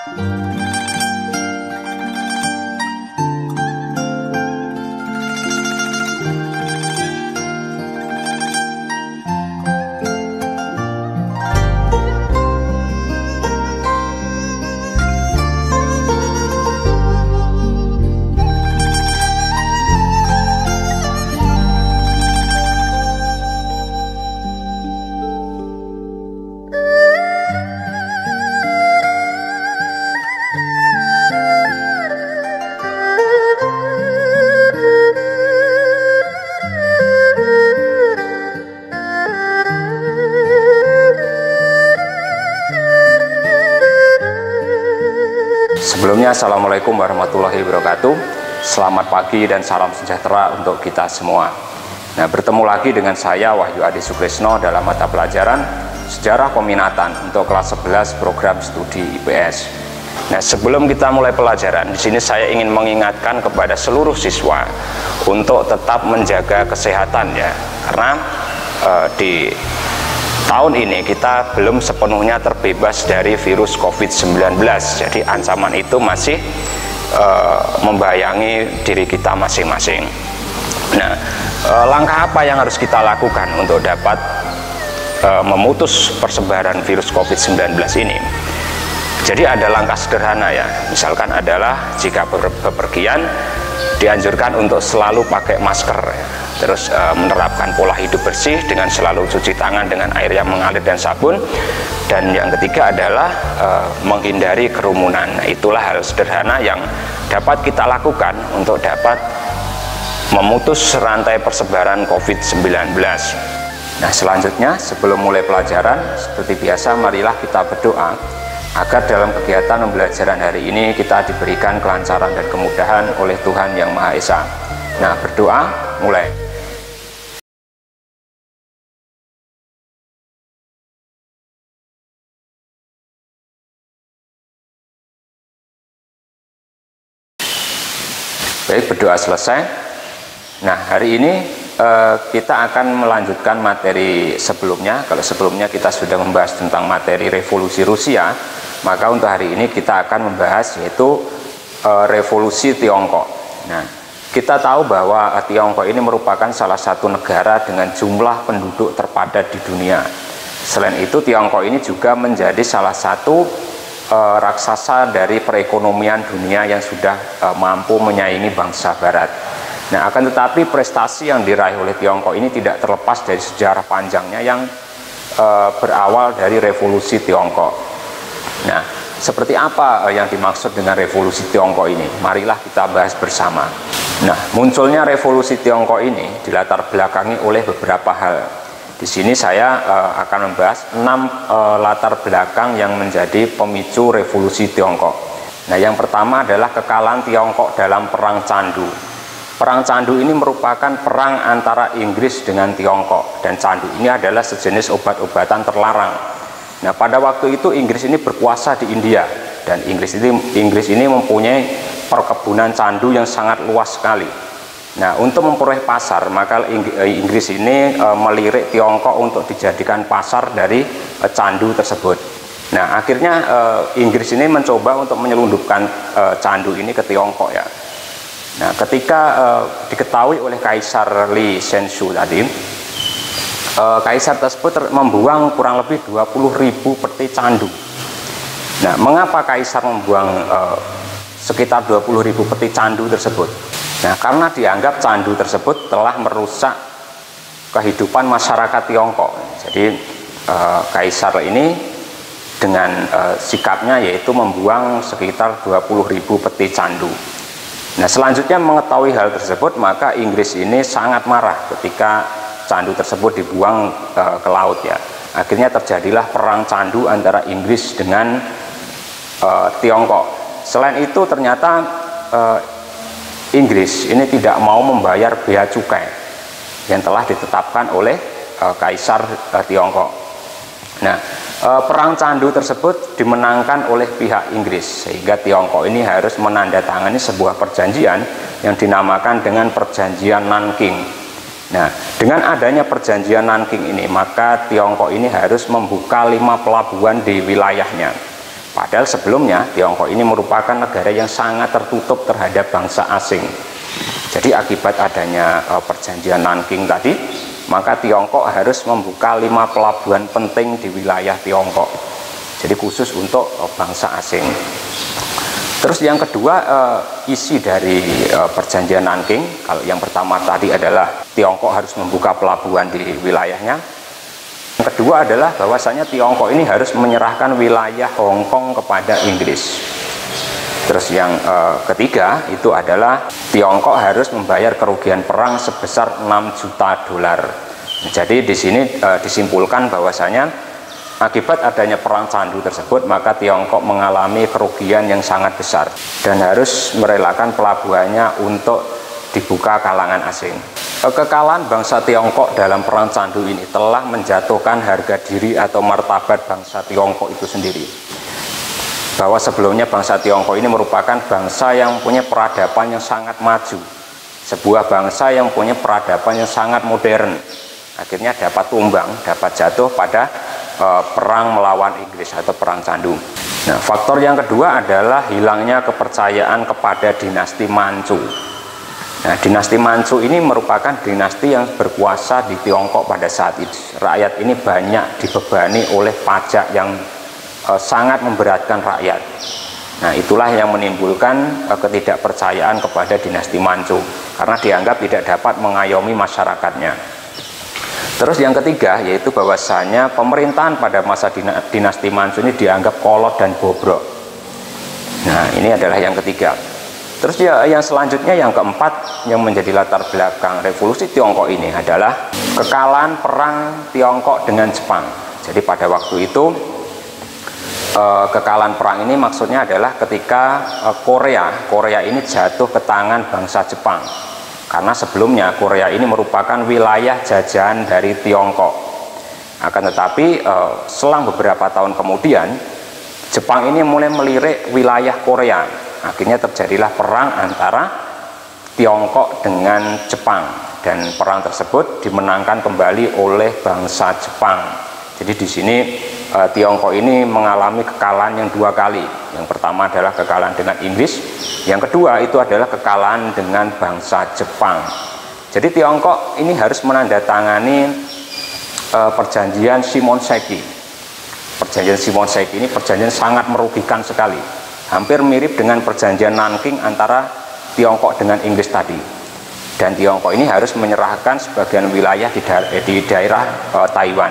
Sebelumnya, Assalamualaikum warahmatullahi wabarakatuh. Selamat pagi dan salam sejahtera untuk kita semua. Nah, bertemu lagi dengan saya Wahyu Adi Sukresno dalam mata pelajaran Sejarah Peminatan untuk kelas 11 program studi IPS. Nah, sebelum kita mulai pelajaran, di sini saya ingin mengingatkan kepada seluruh siswa untuk tetap menjaga kesehatan ya, karena di tahun ini kita belum sepenuhnya terbebas dari virus COVID-19. Jadi ancaman itu masih membayangi diri kita masing-masing. Nah, langkah apa yang harus kita lakukan untuk dapat memutus persebaran virus COVID-19 ini? Jadi ada langkah sederhana ya, misalkan adalah jika bepergian dianjurkan untuk selalu pakai masker ya. Terus menerapkan pola hidup bersih dengan selalu cuci tangan dengan air yang mengalir dan sabun. Dan yang ketiga adalah menghindari kerumunan. Nah, itulah hal sederhana yang dapat kita lakukan untuk dapat memutus rantai persebaran COVID-19. Nah, selanjutnya sebelum mulai pelajaran, seperti biasa marilah kita berdoa agar dalam kegiatan pembelajaran hari ini kita diberikan kelancaran dan kemudahan oleh Tuhan Yang Maha Esa. Nah, berdoa mulai. Baik, berdoa selesai. Nah, hari ini kita akan melanjutkan materi sebelumnya. Kalau sebelumnya kita sudah membahas tentang materi revolusi Rusia, maka untuk hari ini kita akan membahas yaitu revolusi Tiongkok. Nah, kita tahu bahwa Tiongkok ini merupakan salah satu negara dengan jumlah penduduk terpadat di dunia. Selain itu, Tiongkok ini juga menjadi salah satu raksasa dari perekonomian dunia yang sudah mampu menyaingi bangsa barat. Nah, akan tetapi prestasi yang diraih oleh Tiongkok ini tidak terlepas dari sejarah panjangnya yang berawal dari revolusi Tiongkok. Nah, seperti apa yang dimaksud dengan revolusi Tiongkok ini? Marilah kita bahas bersama. Nah, munculnya revolusi Tiongkok ini dilatar belakangi oleh beberapa hal. Di sini saya akan membahas 6 latar belakang yang menjadi pemicu revolusi Tiongkok. Nah, yang pertama adalah kekalahan Tiongkok dalam Perang Candu. Perang Candu ini merupakan perang antara Inggris dengan Tiongkok, dan candu ini adalah sejenis obat-obatan terlarang. Nah, pada waktu itu Inggris ini berkuasa di India, dan Inggris ini mempunyai perkebunan candu yang sangat luas sekali. Nah, untuk memperoleh pasar, maka Inggris ini melirik Tiongkok untuk dijadikan pasar dari candu tersebut. Nah, akhirnya Inggris ini mencoba untuk menyelundupkan candu ini ke Tiongkok ya. Nah, ketika diketahui oleh Kaisar Li Shenzhou tadi, Kaisar tersebut membuang kurang lebih 20.000 peti candu. Nah, mengapa Kaisar membuang sekitar 20.000 peti candu tersebut? Nah, karena dianggap candu tersebut telah merusak kehidupan masyarakat Tiongkok. Jadi Kaisar ini dengan sikapnya yaitu membuang sekitar 20.000 peti candu. Nah, selanjutnya mengetahui hal tersebut, maka Inggris ini sangat marah ketika candu tersebut dibuang ke laut ya. Akhirnya terjadilah perang candu antara Inggris dengan Tiongkok. Selain itu ternyata Inggris ini tidak mau membayar bea cukai yang telah ditetapkan oleh Kaisar Tiongkok. Nah, perang candu tersebut dimenangkan oleh pihak Inggris, sehingga Tiongkok ini harus menandatangani sebuah perjanjian yang dinamakan dengan Perjanjian Nanking. Nah, dengan adanya Perjanjian Nanking ini, maka Tiongkok ini harus membuka 5 pelabuhan di wilayahnya. Padahal sebelumnya Tiongkok ini merupakan negara yang sangat tertutup terhadap bangsa asing. Jadi akibat adanya perjanjian Nanking tadi, maka Tiongkok harus membuka 5 pelabuhan penting di wilayah Tiongkok. Jadi khusus untuk bangsa asing. Terus yang kedua, isi dari perjanjian Nanking, kalau yang pertama tadi adalah Tiongkok harus membuka pelabuhan di wilayahnya. Yang kedua adalah bahwasanya Tiongkok ini harus menyerahkan wilayah Hong Kong kepada Inggris. Terus yang ketiga itu adalah Tiongkok harus membayar kerugian perang sebesar 6 juta dolar. Jadi di sini disimpulkan bahwasanya akibat adanya perang Candu tersebut, maka Tiongkok mengalami kerugian yang sangat besar dan harus merelakan pelabuhannya untuk dibuka kalangan asing. Kekalahan bangsa Tiongkok dalam perang Candu ini telah menjatuhkan harga diri atau martabat bangsa Tiongkok itu sendiri. Bahwa sebelumnya bangsa Tiongkok ini merupakan bangsa yang punya peradaban yang sangat maju, sebuah bangsa yang punya peradaban yang sangat modern. Akhirnya dapat tumbang, dapat jatuh pada perang melawan Inggris atau perang Candu. Nah, faktor yang kedua adalah hilangnya kepercayaan kepada dinasti Manchu. Nah, dinasti Manchu ini merupakan dinasti yang berkuasa di Tiongkok pada saat itu. Rakyat ini banyak dibebani oleh pajak yang sangat memberatkan rakyat. Nah, itulah yang menimbulkan ketidakpercayaan kepada dinasti Manchu karena dianggap tidak dapat mengayomi masyarakatnya. Terus yang ketiga yaitu bahwasanya pemerintahan pada masa dinasti Manchu ini dianggap kolot dan bobrok. Nah, ini adalah yang ketiga. Terus ya, yang selanjutnya yang keempat yang menjadi latar belakang revolusi Tiongkok ini adalah kekalahan perang Tiongkok dengan Jepang. Jadi pada waktu itu kekalahan perang ini maksudnya adalah ketika Korea ini jatuh ke tangan bangsa Jepang. Karena sebelumnya Korea ini merupakan wilayah jajahan dari Tiongkok. Akan tetapi selang beberapa tahun kemudian Jepang ini mulai melirik wilayah Korea. Akhirnya terjadilah perang antara Tiongkok dengan Jepang dan perang tersebut dimenangkan kembali oleh bangsa Jepang. Jadi di sini Tiongkok ini mengalami kekalahan yang 2 kali. Yang pertama adalah kekalahan dengan Inggris, yang kedua itu adalah kekalahan dengan bangsa Jepang. Jadi Tiongkok ini harus menandatangani perjanjian Shimonoseki. Perjanjian Shimonoseki ini perjanjian sangat merugikan sekali. Hampir mirip dengan perjanjian Nanking antara Tiongkok dengan Inggris tadi. Dan Tiongkok ini harus menyerahkan sebagian wilayah di daerah Taiwan.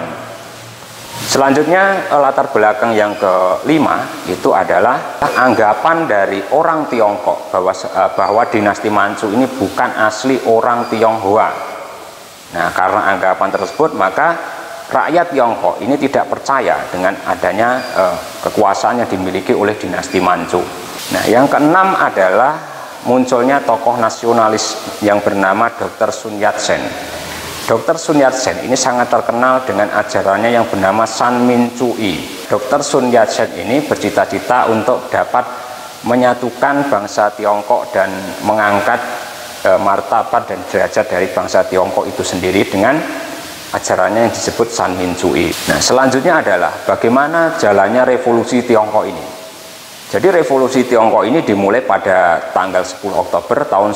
Selanjutnya latar belakang yang kelima itu adalah anggapan dari orang Tiongkok bahwa dinasti Manchu ini bukan asli orang Tionghoa. Nah, karena anggapan tersebut maka rakyat Tiongkok ini tidak percaya dengan adanya kekuasaan yang dimiliki oleh dinasti Manchu. Nah, yang keenam adalah munculnya tokoh nasionalis yang bernama Dr. Sun Yat-sen. Dr. Sun Yat-sen ini sangat terkenal dengan ajarannya yang bernama San Min Cui. Dr. Sun Yat-sen ini bercita-cita untuk dapat menyatukan bangsa Tiongkok dan mengangkat martabat dan derajat dari bangsa Tiongkok itu sendiri dengan ajarannya yang disebut San Min Cui. Nah, selanjutnya adalah bagaimana jalannya revolusi Tiongkok ini. Jadi revolusi Tiongkok ini dimulai pada tanggal 10 Oktober tahun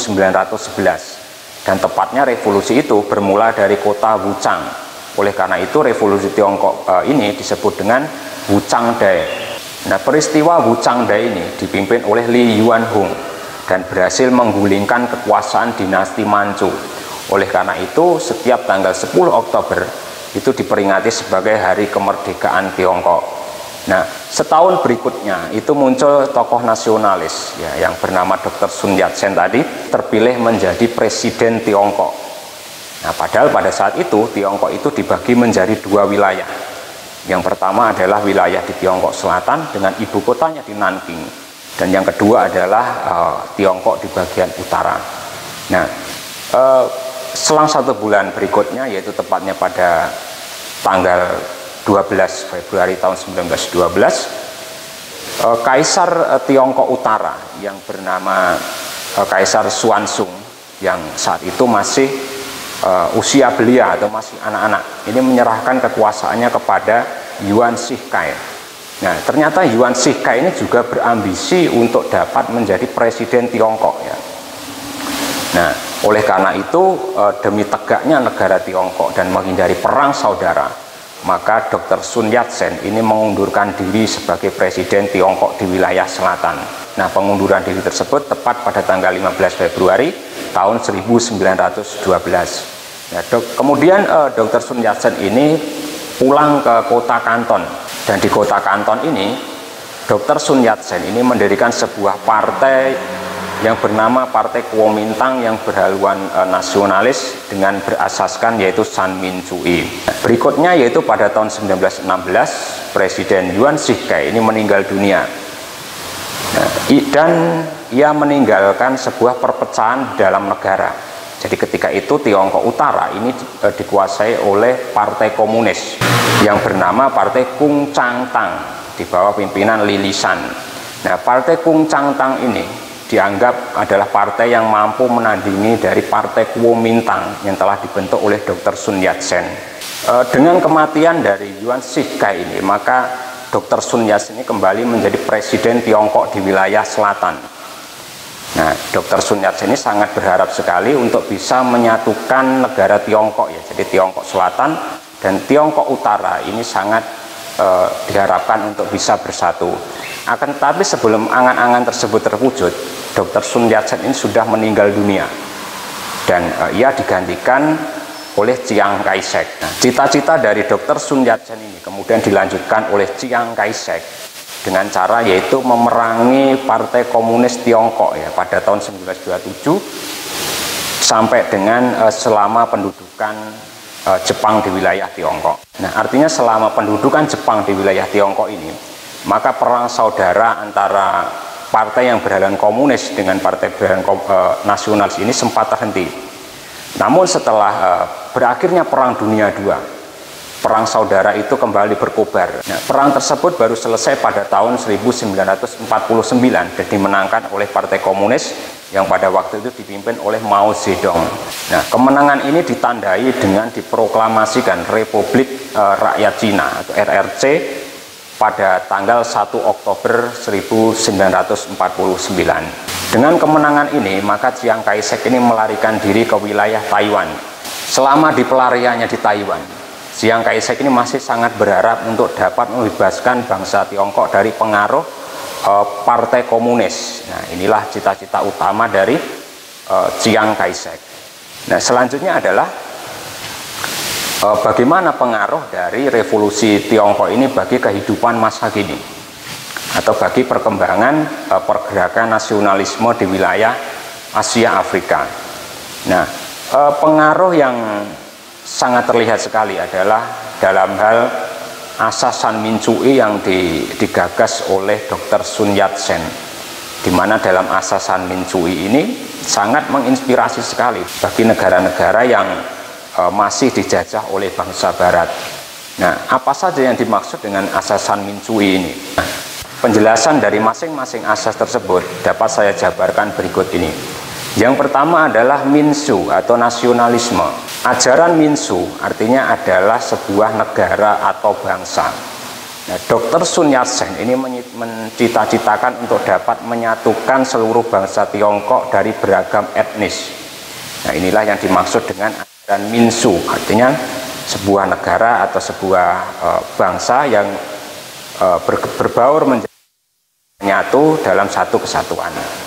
1911 dan tepatnya revolusi itu bermula dari kota Wuchang. Oleh karena itu revolusi Tiongkok ini disebut dengan Wuchang Dai. Nah, peristiwa Wuchang Dai ini dipimpin oleh Li Yuanhong dan berhasil menggulingkan kekuasaan dinasti Manchu. Oleh karena itu setiap tanggal 10 Oktober itu diperingati sebagai hari kemerdekaan Tiongkok. Nah, setahun berikutnya itu muncul tokoh nasionalis ya, yang bernama Dr. Sun Yat-sen tadi terpilih menjadi presiden Tiongkok. Nah, padahal pada saat itu Tiongkok itu dibagi menjadi 2 wilayah. Yang pertama adalah wilayah di Tiongkok Selatan dengan ibu kotanya di Nanking, dan yang kedua adalah Tiongkok di bagian utara. Nah, selang 1 bulan berikutnya, yaitu tepatnya pada tanggal 12 Februari tahun 1912, Kaisar Tiongkok Utara yang bernama Kaisar Xuanzong yang saat itu masih usia belia atau masih anak-anak, ini menyerahkan kekuasaannya kepada Yuan Shikai. Nah, ternyata Yuan Shikai ini juga berambisi untuk dapat menjadi presiden Tiongkok ya. Nah, oleh karena itu demi tegaknya negara Tiongkok dan menghindari perang saudara, maka Dr. Sun Yat-sen ini mengundurkan diri sebagai presiden Tiongkok di wilayah selatan. Nah, pengunduran diri tersebut tepat pada tanggal 15 Februari tahun 1912. Nah, kemudian Dr. Sun Yat-sen ini pulang ke kota Kanton, dan di kota Kanton ini Dr. Sun Yat-sen ini mendirikan sebuah partai yang bernama Partai Kuomintang yang berhaluan nasionalis dengan berasaskan yaitu Sanmincui. Berikutnya yaitu pada tahun 1916 Presiden Yuan Shikai ini meninggal dunia. Dan ia meninggalkan sebuah perpecahan dalam negara. Jadi ketika itu Tiongkok Utara ini dikuasai oleh Partai Komunis yang bernama Partai Kung Chang Tang di bawah pimpinan Li Lisan. Nah, Partai Kung Chang Tang ini dianggap adalah partai yang mampu menandingi dari Partai Kuomintang yang telah dibentuk oleh Dr. Sun Yat-sen. Dengan kematian dari Yuan Shikai ini, maka Dr. Sun Yat-sen ini kembali menjadi presiden Tiongkok di wilayah selatan. Nah, Dr. Sun Yat-sen ini sangat berharap sekali untuk bisa menyatukan negara Tiongkok ya. Jadi Tiongkok Selatan dan Tiongkok Utara ini sangat diharapkan untuk bisa bersatu. Akan tetapi sebelum angan-angan tersebut terwujud, Dr. Sun Yat-sen ini sudah meninggal dunia dan ia digantikan oleh Chiang Kai-shek. Nah, cita-cita dari Dr. Sun Yat-sen ini kemudian dilanjutkan oleh Chiang Kai-shek dengan cara yaitu memerangi Partai Komunis Tiongkok ya pada tahun 1927 sampai dengan selama pendudukan Jepang di wilayah Tiongkok. Nah, artinya selama pendudukan Jepang di wilayah Tiongkok ini, maka perang saudara antara partai yang berhaluan komunis dengan partai berhaluan nasionalis ini sempat terhenti. Namun setelah berakhirnya Perang Dunia II, perang saudara itu kembali berkobar. Nah, perang tersebut baru selesai pada tahun 1949 dan dimenangkan oleh Partai Komunis yang pada waktu itu dipimpin oleh Mao Zedong. Nah, kemenangan ini ditandai dengan diproklamasikan Republik Rakyat Cina atau RRC pada tanggal 1 Oktober 1949. Dengan kemenangan ini, maka Chiang Kai-shek ini melarikan diri ke wilayah Taiwan. Selama di pelariannya di Taiwan, Chiang Kai-shek ini masih sangat berharap untuk dapat membebaskan bangsa Tiongkok dari pengaruh Partai Komunis. Nah, inilah cita-cita utama dari Chiang Kai-shek. Nah, selanjutnya adalah bagaimana pengaruh dari revolusi Tiongkok ini bagi kehidupan masa kini atau bagi perkembangan pergerakan nasionalisme di wilayah Asia Afrika. Nah, pengaruh yang sangat terlihat sekali adalah dalam hal asas Sanmincui yang digagas oleh Dr. Sun Yat-sen, di mana dalam asas Sanmincui ini sangat menginspirasi sekali bagi negara-negara yang masih dijajah oleh bangsa Barat. Nah, apa saja yang dimaksud dengan asas Sanmincui ini? Nah, penjelasan dari masing-masing asas tersebut dapat saya jabarkan berikut ini. Yang pertama adalah Minsu atau nasionalisme. Ajaran Minsu artinya adalah sebuah negara atau bangsa. Nah, Dr. Sun Yat-sen ini mencita-citakan untuk dapat menyatukan seluruh bangsa Tiongkok dari beragam etnis. Nah, inilah yang dimaksud dengan ajaran Minsu, artinya sebuah negara atau sebuah bangsa yang berbaur menjadi menyatu dalam satu kesatuan.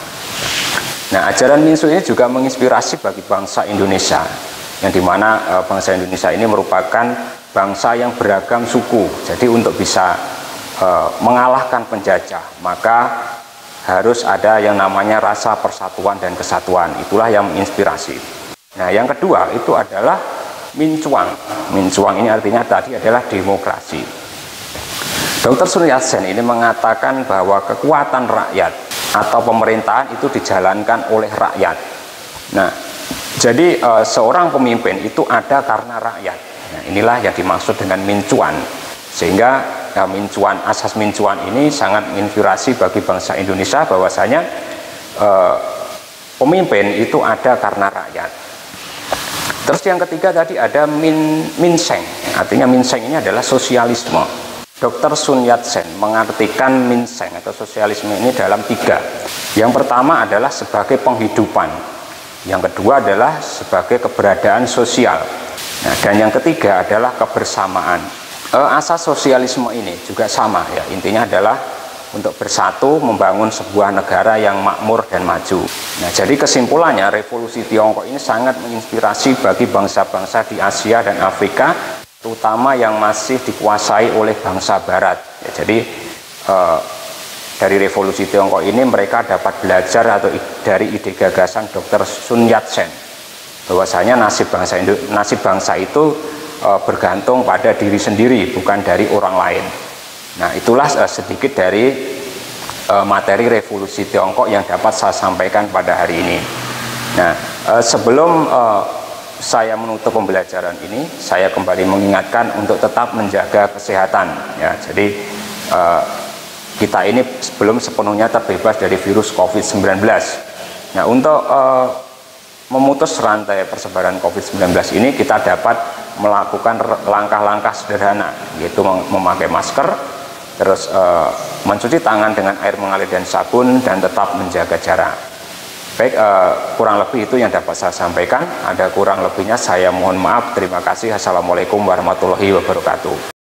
Nah, ajaran Minsu ini juga menginspirasi bagi bangsa Indonesia, yang dimana bangsa Indonesia ini merupakan bangsa yang beragam suku. Jadi untuk bisa mengalahkan penjajah, maka harus ada yang namanya rasa persatuan dan kesatuan. Itulah yang menginspirasi. Nah, yang kedua itu adalah Mincuang. Mincuang ini artinya tadi adalah demokrasi. Dr. Sun Yat-sen ini mengatakan bahwa kekuatan rakyat atau pemerintahan itu dijalankan oleh rakyat. Nah, jadi seorang pemimpin itu ada karena rakyat. Nah, inilah yang dimaksud dengan Mincuan. Sehingga Mincuan, asas Mincuan ini sangat menginspirasi bagi bangsa Indonesia bahwasanya pemimpin itu ada karena rakyat. Terus yang ketiga tadi ada Minseng. Artinya Minseng ini adalah sosialisme. Dr. Sun Yat-sen mengartikan Minseng atau sosialisme ini dalam 3. Yang pertama adalah sebagai penghidupan, yang kedua adalah sebagai keberadaan sosial, nah, dan yang ketiga adalah kebersamaan. Asas sosialisme ini juga sama ya, intinya adalah untuk bersatu membangun sebuah negara yang makmur dan maju. Nah, jadi kesimpulannya revolusi Tiongkok ini sangat menginspirasi bagi bangsa-bangsa di Asia dan Afrika, terutama yang masih dikuasai oleh bangsa Barat. Ya, jadi dari revolusi Tiongkok ini mereka dapat belajar atau dari ide gagasan Dr. Sun Yat-sen bahwasanya nasib bangsa itu bergantung pada diri sendiri, bukan dari orang lain. Nah, itulah sedikit dari materi revolusi Tiongkok yang dapat saya sampaikan pada hari ini. Nah, sebelum saya menutup pembelajaran ini, saya kembali mengingatkan untuk tetap menjaga kesehatan. Ya, jadi kita ini belum sepenuhnya terbebas dari virus COVID-19. Nah, untuk memutus rantai persebaran COVID-19 ini, kita dapat melakukan langkah-langkah sederhana, yaitu memakai masker, terus mencuci tangan dengan air mengalir dan sabun, dan tetap menjaga jarak. Baik, kurang lebih itu yang dapat saya sampaikan. Ada kurang lebihnya saya mohon maaf. Terima kasih. Assalamualaikum warahmatullahi wabarakatuh.